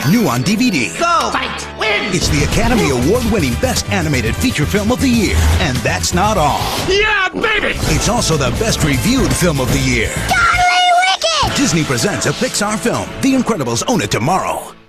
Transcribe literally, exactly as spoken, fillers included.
New on D V D. Go! Fight! Win! It's the Academy Award-winning Best Animated Feature Film of the Year. And that's not all. Yeah, baby! It's also the Best Reviewed Film of the Year. Totally wicked! Disney presents a Pixar film. The Incredibles own it tomorrow.